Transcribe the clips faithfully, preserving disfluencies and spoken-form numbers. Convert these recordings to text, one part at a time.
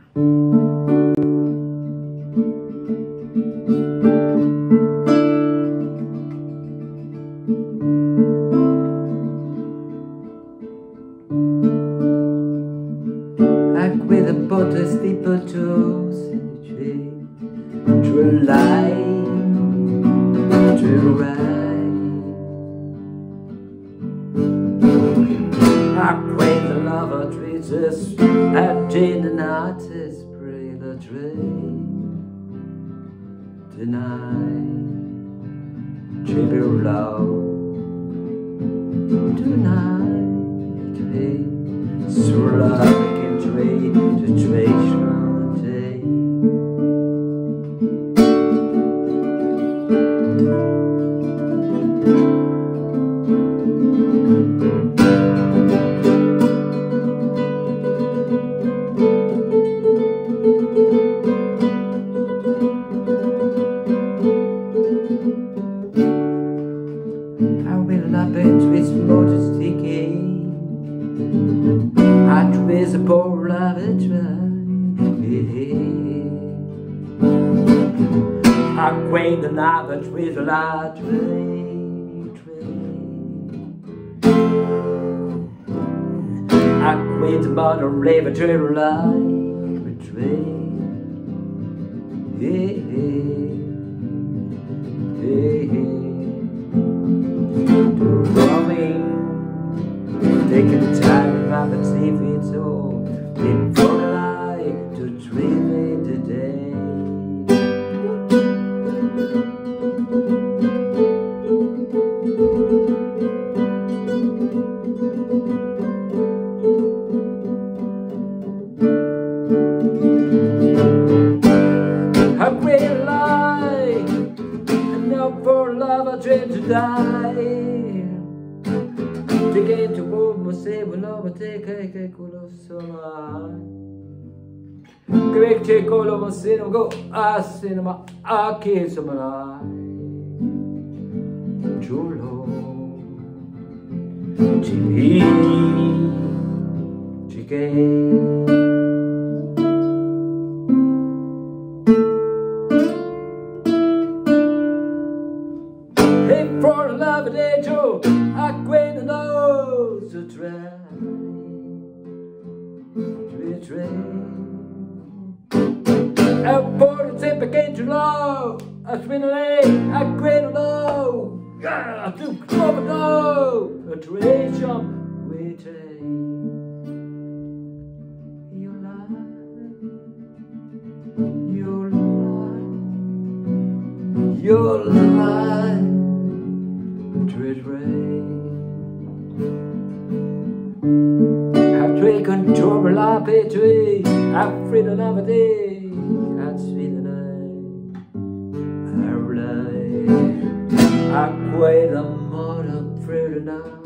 Like with a butter steeple to tree, to lie, to ride. Like with the lover trees, at Jane and artist, pray the dream tonight. Tribute love tonight, to so love. Trade, to trade one day. I will not be twist motor sticky. I twist a poor love and try. I quaint the knife and twist a lot trade, I quaint the bottle river to the life trade. Yeah, yeah, yeah. Roaming, taking time about the T V so in for the light to dream it today. A great lie, and now for love I dream to die. Take to go, say we love take a culo summer. Quick take all of us in go, I cinema, I kiss some alive. Chulo, Jimmy, chicken. Hey, for love a day, Joe, I quit the nose to try. I bought a tip again to low. I spin a leg, I quit a low. I took club a low. A trade shop, we take. You lie, you lie, you lie. Trade rain. I trade control la petrie. I free another day. I sweet the night. I rely. I quit a modern free night.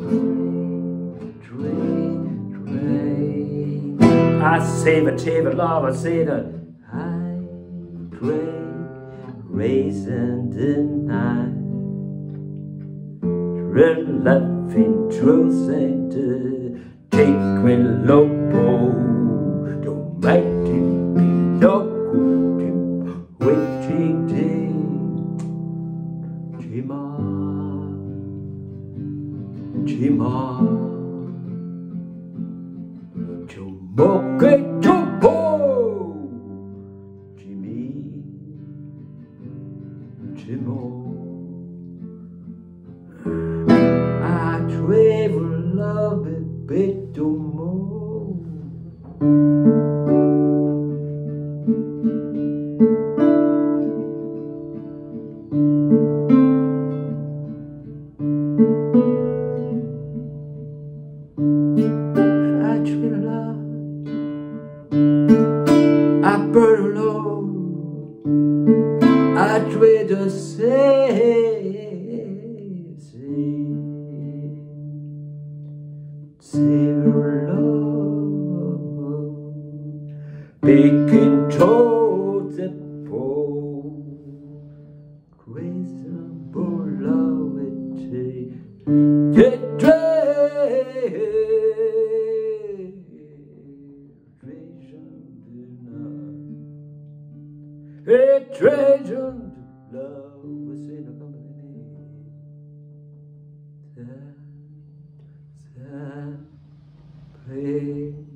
Trade, trade. I save a table love. I say that I pray, raising the night. Loving truth and take when lobo don't make it be no good waiting day. Chima, chima, chumoke chupo, Jimmy, chimo. I travel love a bit more. I travel love, I burn alone. I trade to say. Picking toads at pole, crazy bullawity, get dread, vision denied. a treasure to love was in a company. Sad, sad, pray.